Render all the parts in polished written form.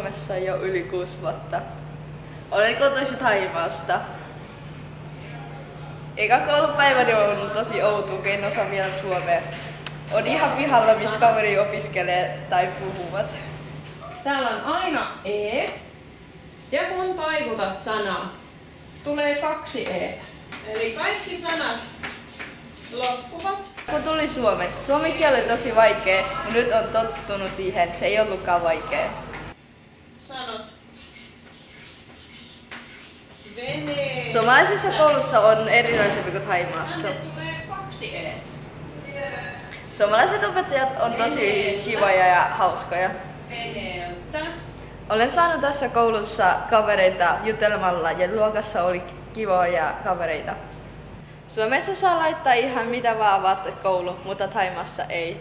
Suomessa jo yli 6 vuotta. Olen kotoisin Thaimaasta. Eka koulupäiväni on ollut tosi outo, kun en osaa vielä suomea. On ihan pihalla, missä kaveri opiskelee tai puhuvat. Täällä on aina E. Ja kun taivutat sanaa, tulee 2 E. Eli kaikki sanat loppuvat. Kun tuli suomen kieli oli tosi vaikea, mutta nyt on tottunut siihen, että se ei ollutkaan vaikea. Sanot. Vene. Suomalaisessa koulussa on erilaisempi kuin Thaimaassa. Tänne tulee 2 E. Suomalaiset opettajat on tosi kivoja ja hauskoja. Veneeltä. Olen saanut tässä koulussa kavereita jutelemalla ja luokassa oli kivoja kavereita. Suomessa saa laittaa ihan mitä vaan vaattekoulu, mutta Thaimaassa ei.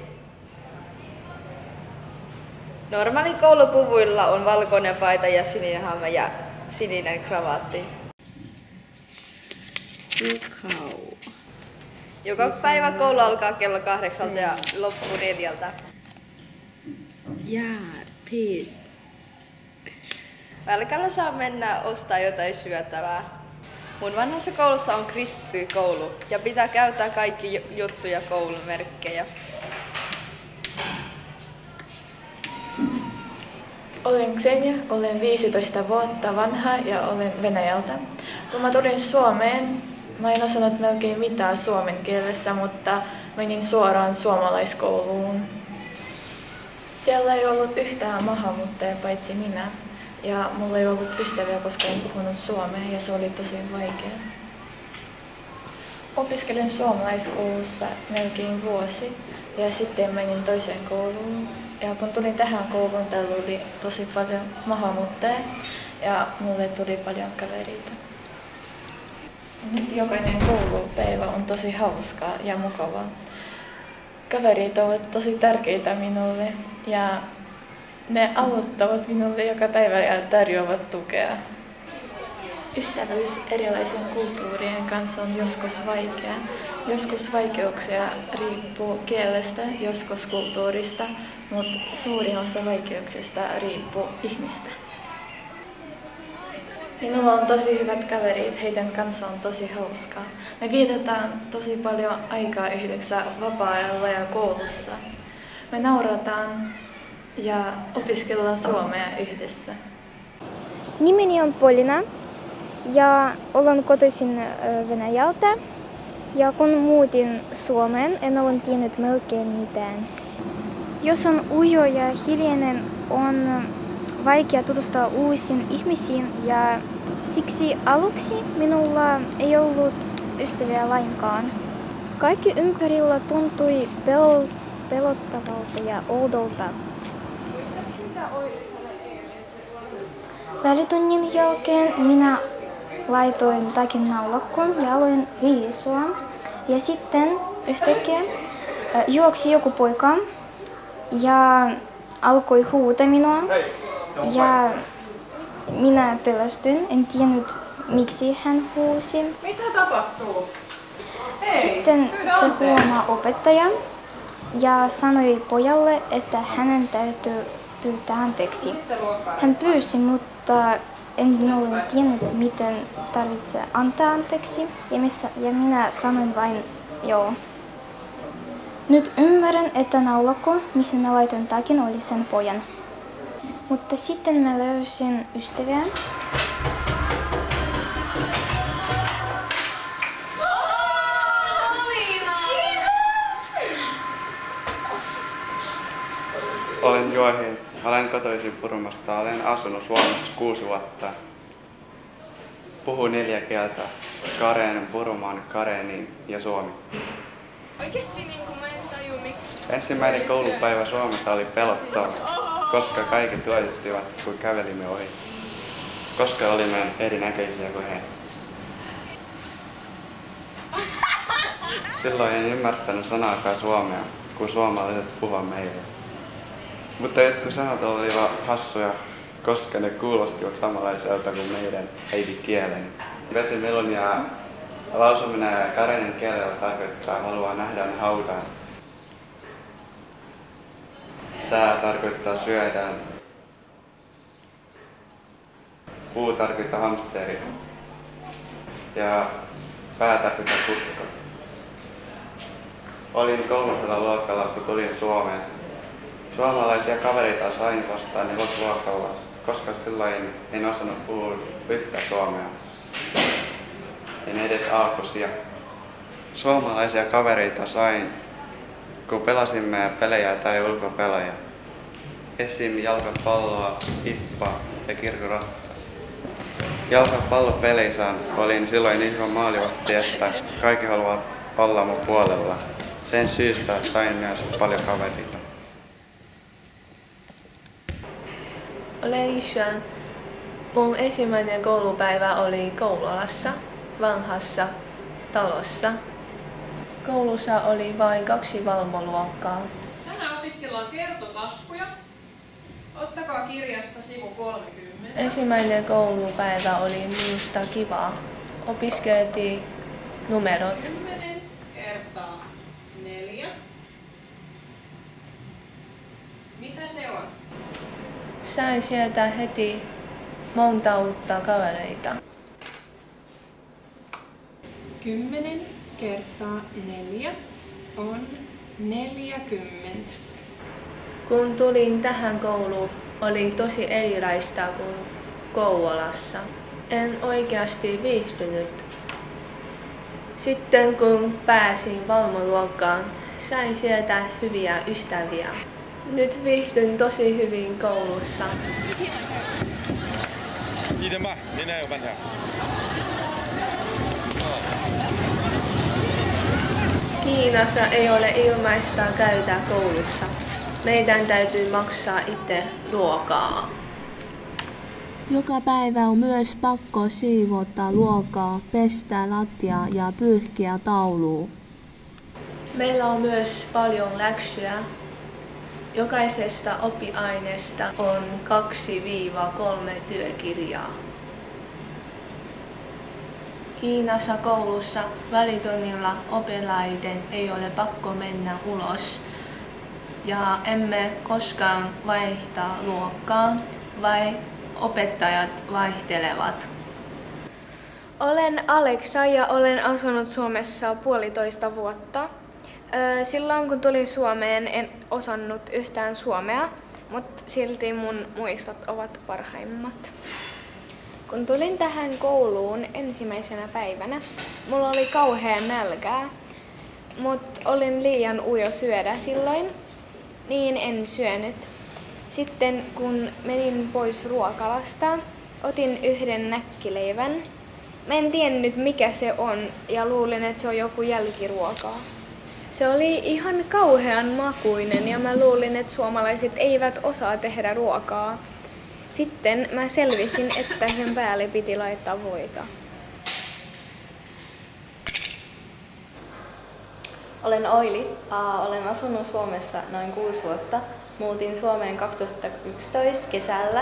Normaali koulupuvuilla on valkoinen paita ja sininen hame ja sininen kravaatti. Joka päivä koulu alkaa kello 8 ja loppuu 4. Välkällä saa mennä ostaa jotain syötävää. Mun vanhassa koulussa on kristitty koulu ja pitää käyttää kaikki juttuja koulumerkkejä. Olen Xenia, olen 15 vuotta vanha ja olen Venäjältä. Kun mä tulin Suomeen, mä en osannut melkein mitään suomen kielessä, mutta menin suoraan suomalaiskouluun. Siellä ei ollut yhtään maahanmuuttajaa paitsi minä. Ja mulla ei ollut ystäviä, koska en puhunut suomea ja se oli tosi vaikea. Opiskelin suomalaiskoulussa melkein vuosi ja sitten menin toiseen kouluun. Ja kun tulin tähän kouluun, täällä oli tosi paljon maahanmuuttajia ja mulle tuli paljon kavereita. Nyt jokainen koulupäivä on tosi hauskaa ja mukavaa. Kaverit ovat tosi tärkeitä minulle ja ne auttavat minulle joka päivä ja tarjoavat tukea. Ystävyys erilaisen kulttuurien kanssa on joskus vaikea. Joskus vaikeuksia riippuu kielestä, joskus kulttuurista, mutta suurin osa vaikeuksista riippuu ihmistä. Minulla on tosi hyvät kaverit, heidän kanssa on tosi hauskaa. Me vietetään tosi paljon aikaa yhdessä vapaa-ajalla ja koulussa. Me naurataan ja opiskellaan suomea yhdessä. Nimeni on Polina ja olen kotoisin Venäjältä. Ja kun muutin Suomeen, en ole tiennyt melkein mitään. Jos on ujo ja hiljainen, on vaikea tutustua uusiin ihmisiin ja siksi aluksi minulla ei ollut ystäviä lainkaan. Kaikki ympärillä tuntui pelottavalta ja oudolta. Välitunnin jälkeen minä laitoin takin naulakkoon ja aloin riisua. Ja sitten yhtäkkiä juoksi joku poika ja alkoi huutaa minua. Ja minä pelästyin, en tiennyt miksi hän huusi. Mitä tapahtuu? Sitten se huomaa opettaja ja sanoi pojalle, että hänen täytyy pyytää anteeksi. Hän pyysi, mutta en ole tiennyt, miten tarvitsee antaa anteeksi, ja minä sanoin vain joo. Nyt ymmärrän, että naulakko, mihin mä laitoin takin, oli sen pojan. Mutta sitten mä löysin ystäviä. Olen Joahin. Olen kotoisin Purmasta. Olen asunut Suomessa 6 vuotta. Puhun 4 kieltä. Karen, Purman, Karenin ja suomi. Oikeesti mä en taju miksi. Ensimmäinen koulupäivä Suomessa oli pelottava, koska kaikki suojattivat, kun kävelimme ohi. Koska olimme erinäköisiä kuin he. Silloin en ymmärtänyt sanaakaan suomea, kun suomalaiset puhuivat meille. Mutta jotkut sanat olivat hassuja, koska ne kuulostivat samanlaiselta kuin meidän äidinkieleni. Vesimelon ja lausuminen karenin kielellä tarkoittaa haluaa nähdä haudan. Sää tarkoittaa syödään. puu tarkoittaa hamsteri ja pää tarkoittaa kukko. Olin 3. luokalla, kun tulin Suomeen. Suomalaisia kavereita sain vasta 4. luokalla, koska silloin en osannut puhua yhtä suomea. En edes aakuisia. Suomalaisia kavereita sain, kun pelasimme pelejä tai ulkopelejä. Esim. Jalkapalloa, hippaa ja kirkkoratta. Jalkapallopeleissä olin silloin niin hyvä maalivahti, että kaikki haluavat olla mun puolella. Sen syystä sain myös paljon kavereita. Olen Ishan. Mun ensimmäinen koulupäivä oli Kouvolassa, vanhassa talossa. Koulussa oli vain 2 valmoluokkaa. Tänään opiskellaan kertotaskuja. Ottakaa kirjasta sivu 30. Ensimmäinen koulupäivä oli minusta kivaa. Opiskeltiin numerot. 10 kertaa 4. Mitä se on? Sain sieltä heti monta uutta kavereita. 10 kertaa 4 on 40. Kun tulin tähän kouluun, oli tosi erilaista kuin Kouvolassa. En oikeasti viihtynyt. Sitten kun pääsin valmoluokkaan, sain sieltä hyviä ystäviä. Nyt viihdyn tosi hyvin koulussa. Kiinassa ei ole ilmaista käydä koulussa. Meidän täytyy maksaa itse ruokaa. Joka päivä on myös pakko siivota luokaa, pestä lattia ja pyyhkiä taulua. Meillä on myös paljon läksyjä. Jokaisesta oppiaineesta on 2-3 työkirjaa. Kiinassa koulussa välitunnilla oppilaiden ei ole pakko mennä ulos. Ja emme koskaan vaihtaa luokkaan, vai opettajat vaihtelevat. Olen Aleksa ja olen asunut Suomessa 1,5 vuotta. Silloin kun tulin Suomeen, en osannut yhtään suomea, mutta silti mun muistot ovat parhaimmat. Kun tulin tähän kouluun ensimmäisenä päivänä, mulla oli kauhean nälkää, mutta olin liian ujo syödä silloin, niin en syönyt. Sitten kun menin pois ruokalasta, otin yhden näkkileivän. Mä en tiennyt mikä se on ja luulin, että se on joku jälkiruokaa. Se oli ihan kauhean makuinen ja mä luulin, että suomalaiset eivät osaa tehdä ruokaa. Sitten mä selvisin, että sen päälle piti laittaa voita. Olen Oili. Olen asunut Suomessa noin 6 vuotta. Muutin Suomeen 2011 kesällä.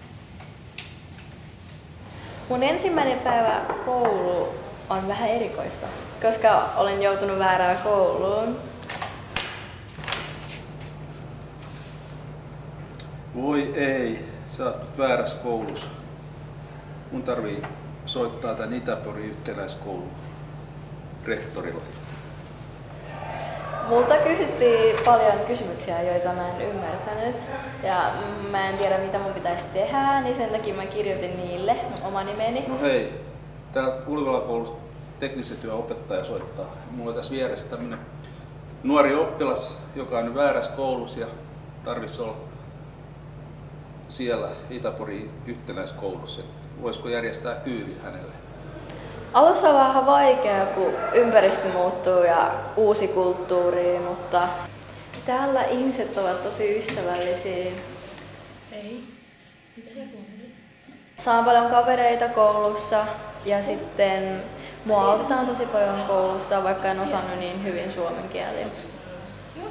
Mun ensimmäinen päivä koulu on vähän erikoista, koska olen joutunut väärään kouluun. Voi ei, sä oot nyt väärässä koulussa. Mun tarvii soittaa tän Itäporin yhtenäiskoulun rehtorille. Multa kysyttiin paljon kysymyksiä, joita mä en ymmärtänyt. Ja mä en tiedä mitä mun pitäisi tehdä, niin sen takia mä kirjoitin niille mun oma nimeni. No hei, täällä Ulkolakoulussa teknisen työn opettaja soittaa. Mulla on tässä vieressä tämmönen nuori oppilas, joka on nyt väärässä koulussa ja tarvitsisi olla siellä Itäporin yhtenäiskoulussa. Voisiko järjestää kyyvi hänelle? Alussa on vähän vaikea, kun ympäristö muuttuu ja uusi kulttuuri, mutta täällä ihmiset ovat tosi ystävällisiä. Ei. Mitä sä kuuntelit? Saan paljon kavereita koulussa ja sitten mua autetaan tosi paljon koulussa, vaikka en osannut niin hyvin suomen kieliä. Joo.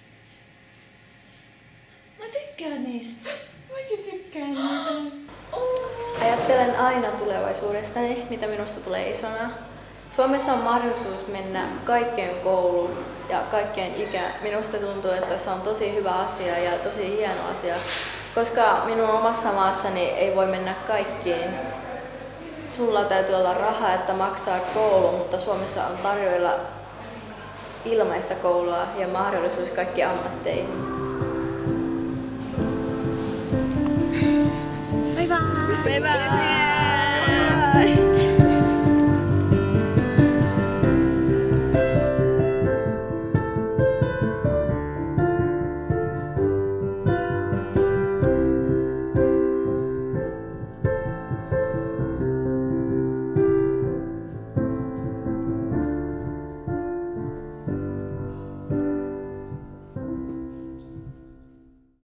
Mä tykkään niistä. Mäkin tykkään niistä. Ajattelen aina tulevaisuudestani, mitä minusta tulee isona. Suomessa on mahdollisuus mennä kaikkeen kouluun ja kaikkeen ikään. Minusta tuntuu, että se on tosi hyvä asia ja tosi hieno asia, Koska minun omassa maassani ei voi mennä kaikkiin. Sulla täytyy olla rahaa, että maksaa koulu, mutta Suomessa on tarjoilla ilmaista koulua ja mahdollisuus kaikki ammatteihin. Bye bye! Bye bye!